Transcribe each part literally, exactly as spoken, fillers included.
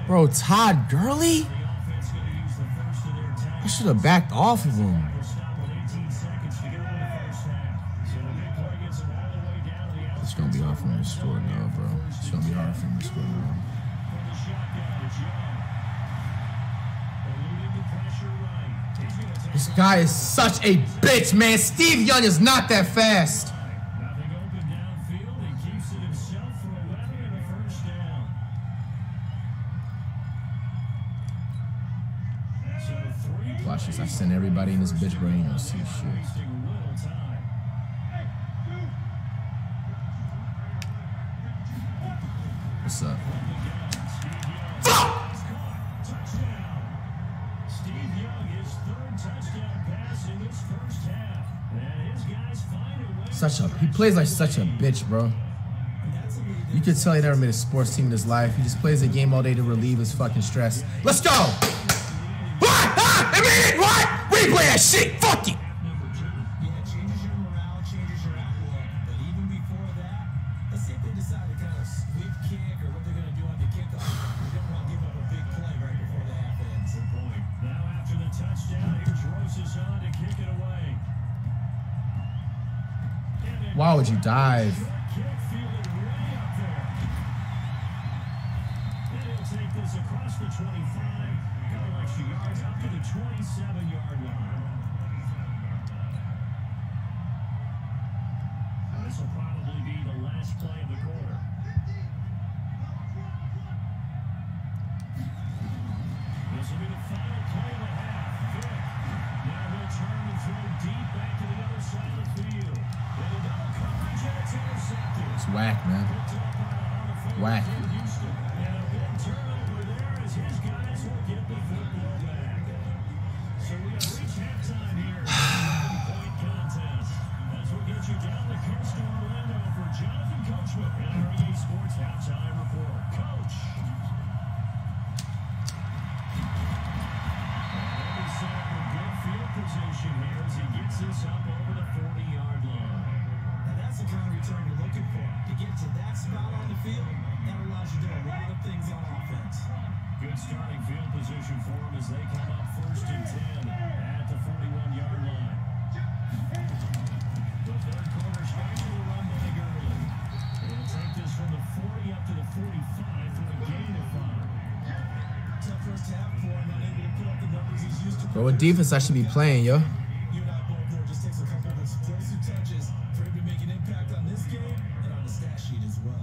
Bro, Todd Gurley? I should have backed off of him. It's going to be hard for him to score now, bro. It's going to be hard for him to score now. This guy is such a bitch, man. Steve Young is not that fast. Watch this. I send everybody in this bitch brain. You'll see shit. What's up? Such a he plays like such a bitch, bro. You could tell he never made a sports team in his life. He just plays a game all day to relieve his fucking stress. Let's go! What? Ah! I mean, what? We play that shit. Fuck you. Why would you dive? This will probably be the last play of the quarter. This will be the final play of the half. Vick. Now he'll turn and throw deep back to the other side of the field. It's whack, man. Whack. Good starting field position for them as they come up first and ten at the forty-one yard line. The third quarter starts with a run by Gurley. They'll take this from the forty up to the forty-five for a gain of five. Tough first half for him, unable to put up the numbers he's used to. Bro, what defense I should be playing, yo? You and I both know it just takes a couple of explosive touches for him to make an impact on this game and on the stat sheet as well.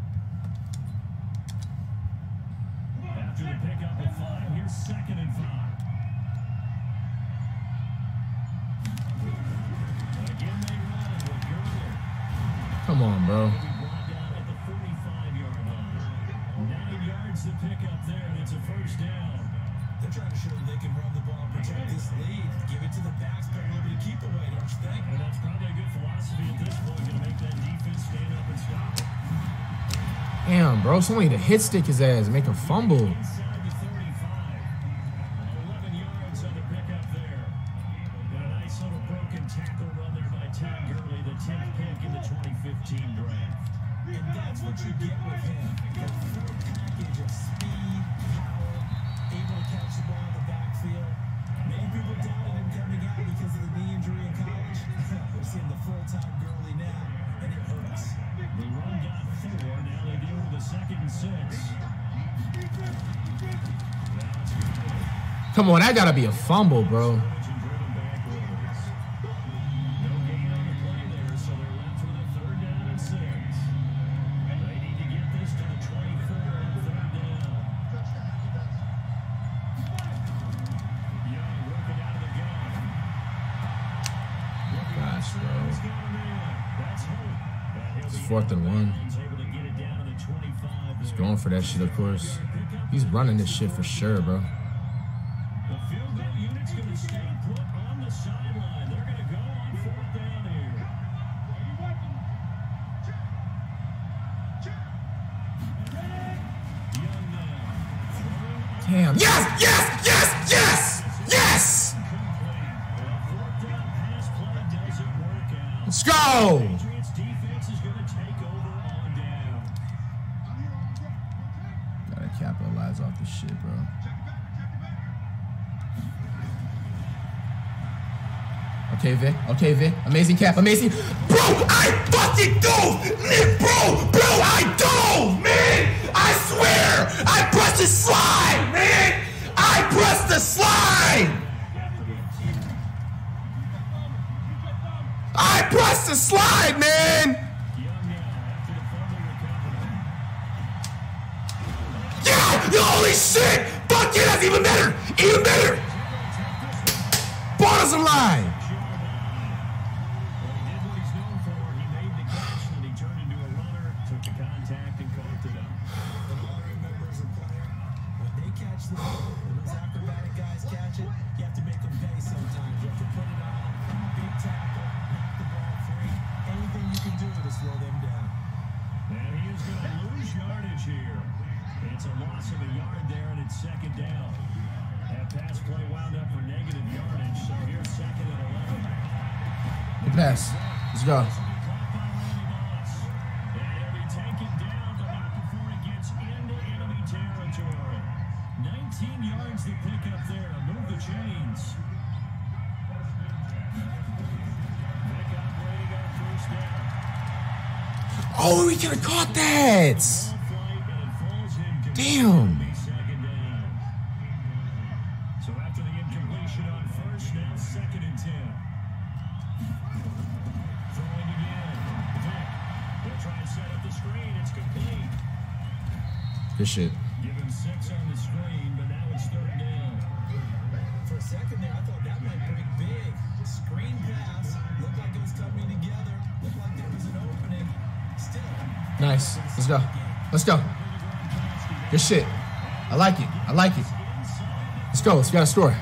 After the pickup of five, here's second and five. Again, they run it with Gurley. Come on, bro. Brought down at the forty-five yard line. Nine yards to pick up there, and it's a first down. They're trying to show that they can run the ball and protect this lead. Give it to the backs, but a little bit of keep away, don't you think? And that's probably a good philosophy at this point, going to make that defense stand up and stop it. Damn, bro. Somebody to hit stick his ass, make him fumble. Come on, that gotta be a fumble, bro. Gosh, bro. It's fourth and one. He's going for that shit, of course. He's running this shit for sure, bro. Damn. Yes! Yes! Yes! Yes! Yes! Let's go! Gotta capitalize off this shit, bro. Okay, Vic. Okay, Vic. Amazing cap. Amazing. Bro, I fucking do! Man, bro, bro, I do! Man! I swear! I pressed the slide, man! I pressed the slide! I pressed the slide, man! Yeah! Holy shit! Fuck yeah, that's even better! Even better! Ball doesn't lie! It's a loss of a yard there, and it's second down. That pass play wound up for negative yardage, so here's second and eleven. Good pass. Let's go. And he'll be taken down, but not before he gets into enemy territory. nineteen yards to pick up there to move the chains. Vic operating on first down. Oh, we could have caught that! Damn. So after the incompletion on first, now second and ten. Throwing again. Vic. They'll try and set up the screen. It's complete. Good shit. Give him six on the screen, but now it's third down. For a second there, I thought that might break big. Screen pass. Looked like it was coming together. Looked like there was an opening. Still. Nice. Let's go. Let's go. Good shit. I like it. I like it. Let's go. Let's got a score.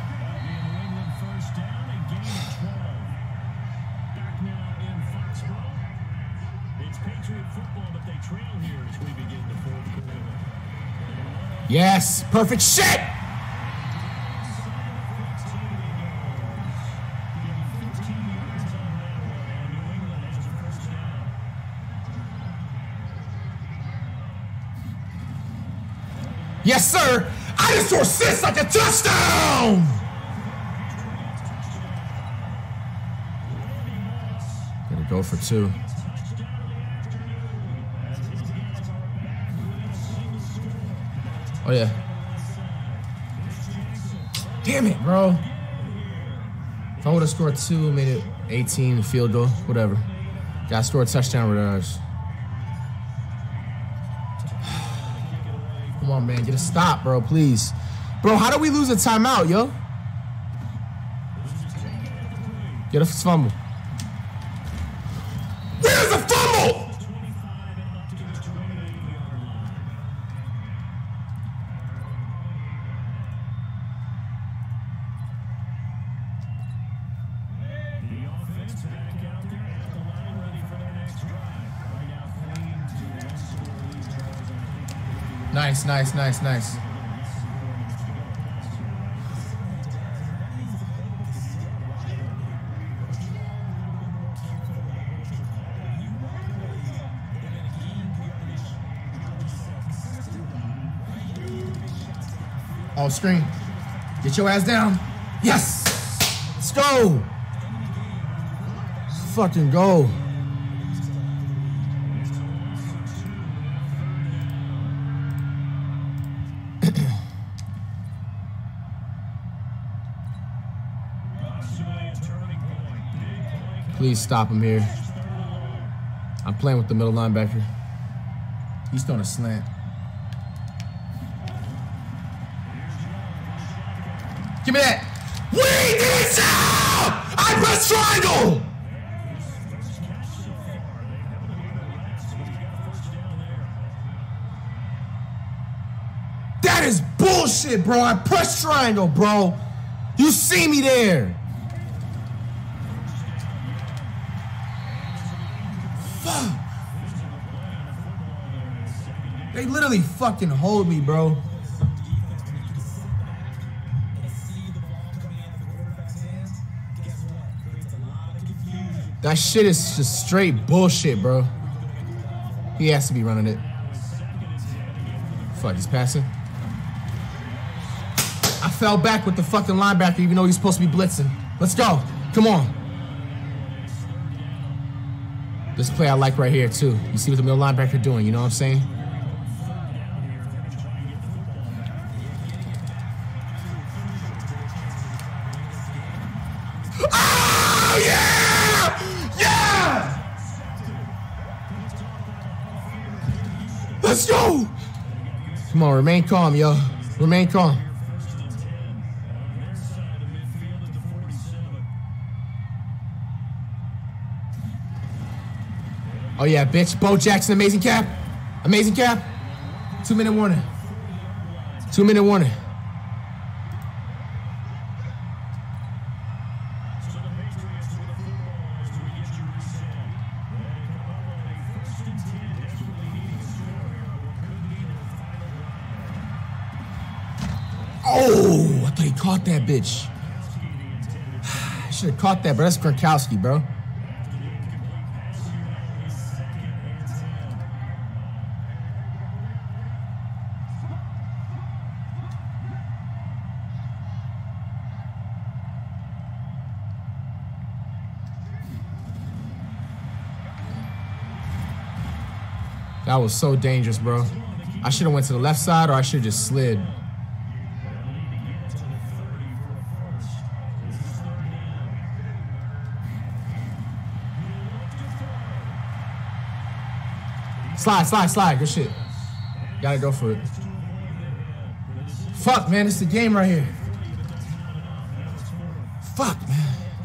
Yes. Perfect shit. Yes, sir. I just saw assist like a touchdown. Gonna go for two. Oh, yeah. Damn it, bro. If I would have scored two, made it eighteen, field goal, whatever. Got to score a touchdown with ours. Come on, man. Get a stop, bro, please. Bro, how do we lose a timeout, yo? Get a fumble. Where's the fumble? Nice, nice, nice, nice. Off screen. Get your ass down. Yes! Let's go! Let's fucking go. Please stop him here. I'm playing with the middle linebacker. He's throwing a slant. Give me that. We need some! I press triangle! That is bullshit, bro. I press triangle, bro. You see me there. Fuck. They literally fucking hold me, bro. That shit is just straight bullshit, bro. He has to be running it. Fuck, he's passing. I fell back with the fucking linebacker even though he's supposed to be blitzing. Let's go. Come on. This play I like right here, too. You see what the middle linebacker doing, you know what I'm saying? Oh, yeah! Yeah! Let's go! Come on, remain calm, yo. Remain calm. Oh, yeah, bitch. Bo Jackson, amazing cap. Amazing cap. Two-minute warning. Two-minute warning. Oh, I thought he caught that bitch. I should have caught that, but that's Gronkowski, bro. That was so dangerous, bro. I should have went to the left side or I should have just slid. Slide, slide, slide. Good shit. Gotta go for it. Fuck, man. It's the game right here. Fuck, man.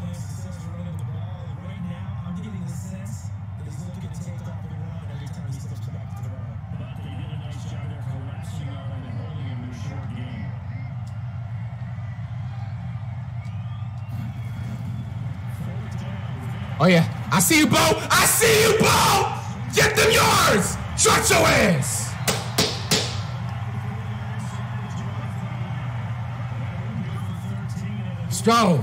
Oh, yeah. I see you, Bo. I see you, Bo. Get them yards. Shut your ass. Strong.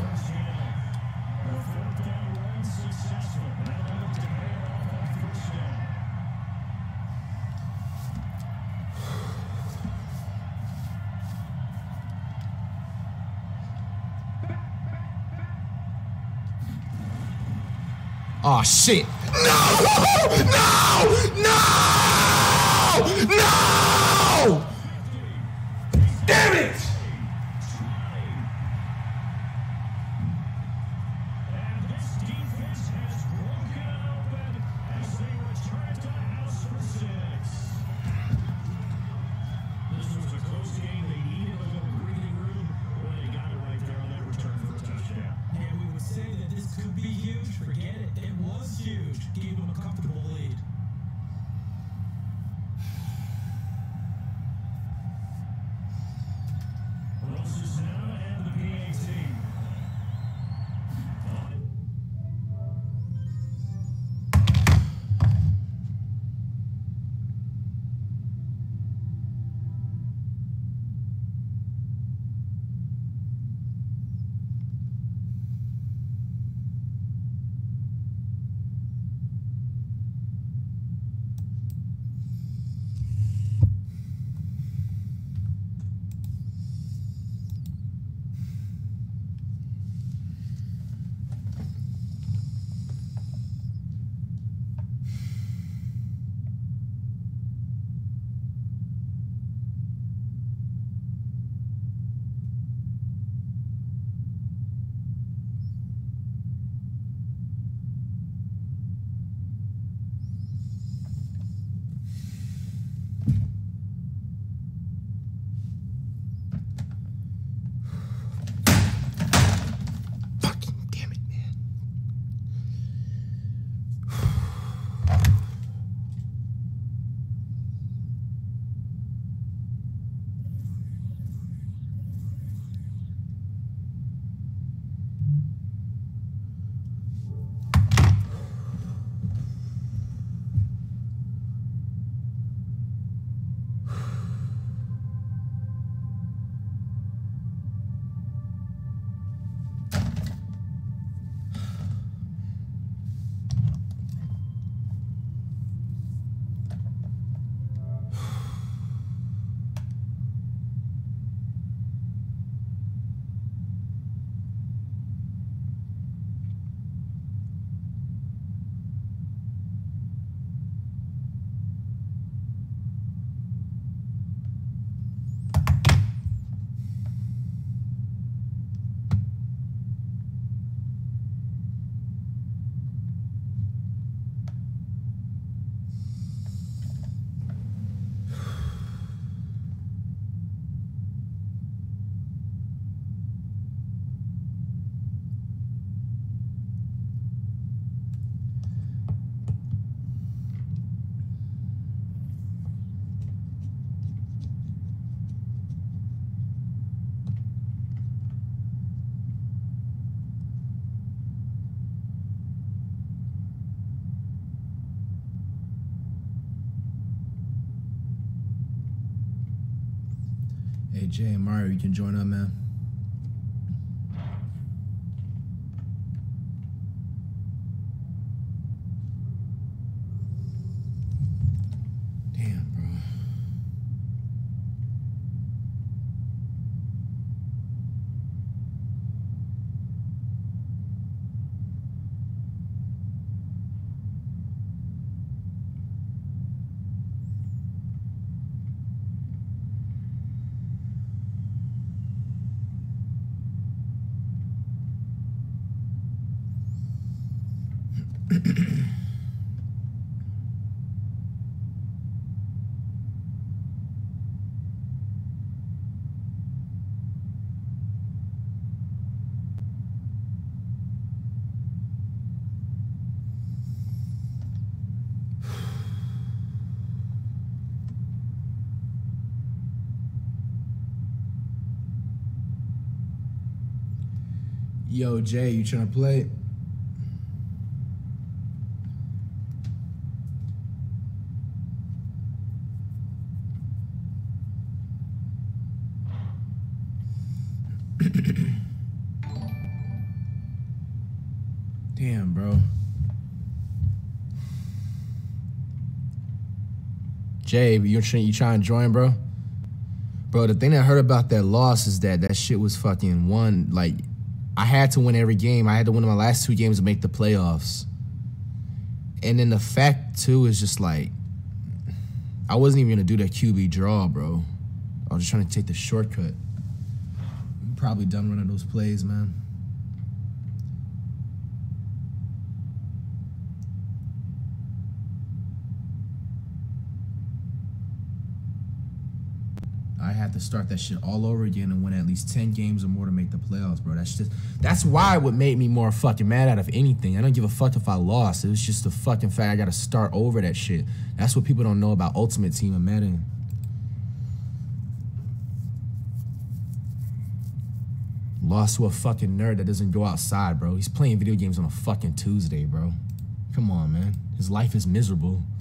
Oh, shit. No! No! No! No! Damn it! And this defense has broken open as they return to the house for six. This was a close game. They needed a little breathing room. Well, they got it right there on that return for a touchdown. And we would say that this could be huge. Forget it. It was huge. Gave them a comfortable lead. Hey, Jay and Mario, you can join up, man. Damn, bro. Yo, Jay, you trying to play? Damn, bro. Jay, you trying you trying to join, bro? Bro, the thing that hurt about that loss is that that shit was fucking won. Like, I had to win every game. I had to win my last two games to make the playoffs. And then the fact, too, is just like, I wasn't even going to do that Q B draw, bro. I was just trying to take the shortcut. I'm probably done running those plays, man. I had to start that shit all over again and win at least ten games or more to make the playoffs, bro. That's just, that's why what made me more fucking mad out of anything. I don't give a fuck if I lost. It was just the fucking fact I got to start over that shit. That's what people don't know about Ultimate Team and Madden. Lost to a fucking nerd that doesn't go outside, bro. He's playing video games on a fucking Tuesday, bro. Come on, man. His life is miserable.